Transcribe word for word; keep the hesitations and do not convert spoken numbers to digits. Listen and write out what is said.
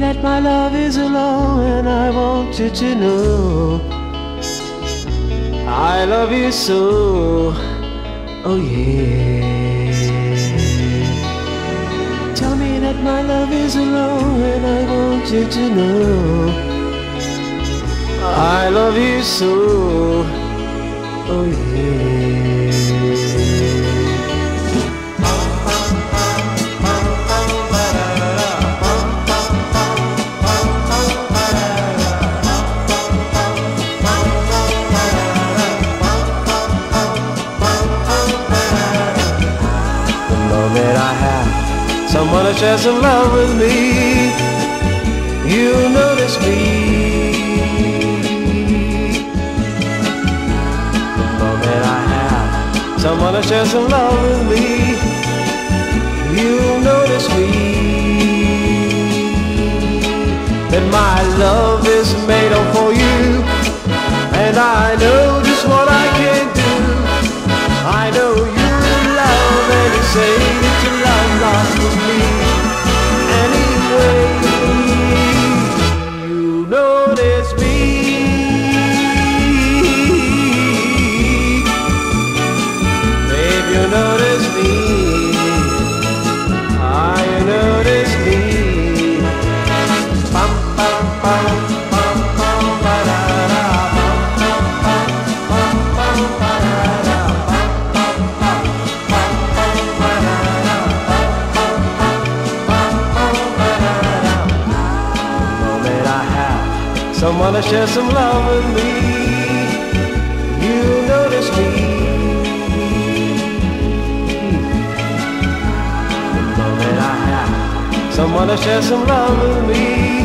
that my love is alone, and I want you to know I love you so. Oh yeah. Tell me that my love is alone, and I want you to know I love you so. Oh yeah. That I have someone to share some love with me, you notice me. The moment I have someone to share some love with me, you notice me. That my love is made up for you, and I know just what I can do. I know you love and you say that your love lost with me. Anyway, you notice me. Babe, you notice me. Ah, you notice me. Bum, bum, bum, bum, bum, ba-da-da, bum, bum, bum, bum, bum, ba-da-da. Someone to share some love with me, you notice me. The moment I have someone to share some love with me,